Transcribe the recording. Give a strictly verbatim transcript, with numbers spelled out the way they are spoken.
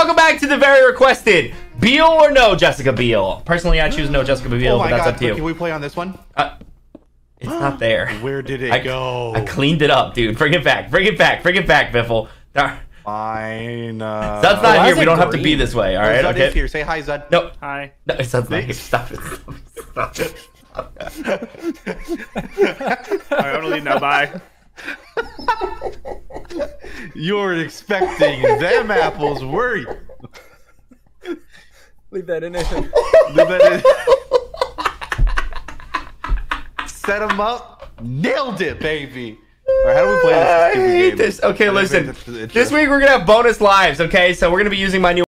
welcome back to the very requested Beal or no Jessica Biel. Personally, I choose no Jessica Biel, Oh my but that's God, up to you. Can we play on this one? Uh, it's not there. Where did it I, go? I cleaned it up, dude. Bring it back. Bring it back. Bring it back, Biffle. Dar Fine. Uh, Zud's not Why here. is We it don't have to green? be this way. All oh, right. Zud Okay. is here. Say hi, Zud. No. Hi. No, Zud's not here. Stop it. Stop it. Stop it. All right, I'm gonna leave now. Bye. You were expecting them apples, were you? Leave that in there. Leave that in. Set them up. Nailed it, baby. All right, how do we play this I stupid hate game? this. Okay, I listen. think that's the intro. This week we're gonna have bonus lives. Okay, so we're gonna be using my new